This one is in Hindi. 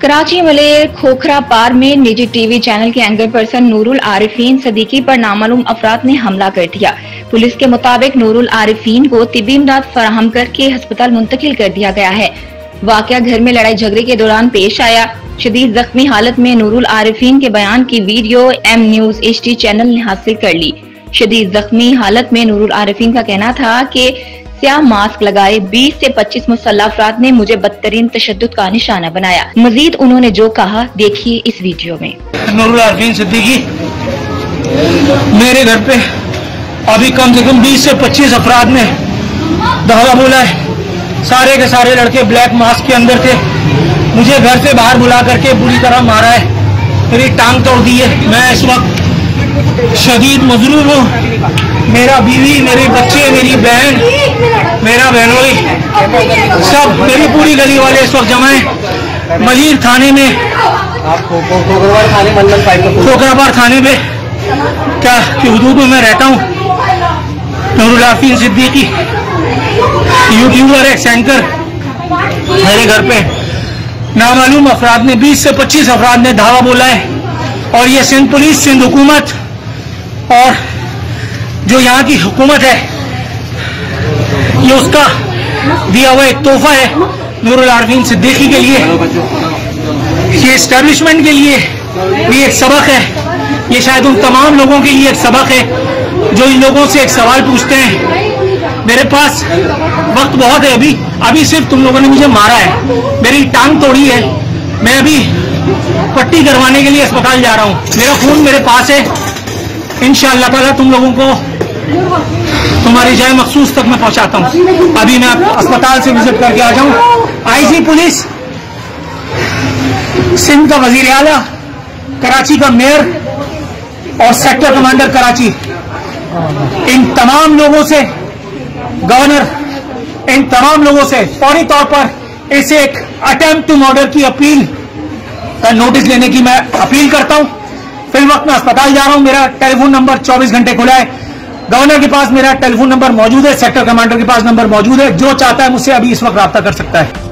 कराची मलेर खोखरा पार में निजी टीवी चैनल के एंकर पर्सन नूरुल आरिफीन सदीकी पर नामालूम अफराद ने हमला कर दिया। पुलिस के मुताबिक नूरुल आरिफीन को तिब्बी इमदाद फराहम करके अस्पताल मुंतकिल कर दिया गया है। वाकया घर में लड़ाई झगड़े के दौरान पेश आया। शदीद जख्मी हालत में नूरुल आरिफीन के बयान की video M news HD channel ने हासिल कर ली। शदीद जख्मी हालत में नूरुल आरिफीन का कहना था कि स्याह मास्क लगाए 20 से 25 मुसल्लह अफराद ने मुझे बदतरीन तशद्दुद का निशाना बनाया। मजीद उन्होंने जो कहा देखिए इस वीडियो में। नूरुल आरिफीन सिद्दीकी मेरे घर पे अभी कम से कम 20 से 25 अफराद ने धावा बोला है। सारे के सारे लड़के ब्लैक मास्क के अंदर थे। मुझे घर से बाहर बुला करके बुरी तरह मारा है, मेरी टांग तोड़ दी है। मैं इस वक्त शदीद मजरूर हूँ। मेरा बीवी, मेरे बच्चे, मेरी बहन, मेरा बहनोई, सब मेरी पूरी गली वाले इस वक्त जमा है मजीर थाने में, खोखरापार थाने में क्या की हुदूद में मैं रहता हूँ। Noorul Arifeen Siddiqui YouTuber ex anchor मेरे घर पे नामालूम अफराद ने 20 से 25 अफराद ने धावा बोला है। और ये सिंध पुलिस, सिंध हुकूमत और जो यहाँ की हुकूमत है, ये उसका दिया हुआ एक तोहफा है नूरुल आरिफीन सिद्दीकी के लिए। ये एस्टेब्लिशमेंट के लिए भी एक सबक है। ये शायद उन तमाम लोगों के लिए एक सबक है जो इन लोगों से एक सवाल पूछते हैं। मेरे पास वक्त बहुत है, अभी सिर्फ तुम लोगों ने मुझे मारा है, मेरी टांग तोड़ी है। मैं अभी पट्टी करवाने के लिए अस्पताल जा रहा हूँ। मेरा खून मेरे पास है। इंशाअल्लाह ताला तुम लोगों को तुम्हारी जाए मखसूस तक मैं पहुंचाता हूँ। अभी मैं अस्पताल से विजिट करके आ जाऊँ। आईजी पुलिस, सिंध का वजीर आला, कराची का मेयर और सेक्टर कमांडर कराची, इन तमाम लोगों से, गवर्नर, इन तमाम लोगों से फौरी तौर पर इसे एक अटेम्प्ट टू मर्डर की अपील का नोटिस लेने की मैं अपील करता हूं। फिल वक्त मैं अस्पताल जा रहा हूं। मेरा टेलीफोन नंबर 24 घंटे खुला है। गवर्नर के पास मेरा टेलीफोन नंबर मौजूद है, सेक्टर कमांडर के पास नंबर मौजूद है। जो चाहता है मुझसे अभी इस वक्त रब्ता कर सकता है।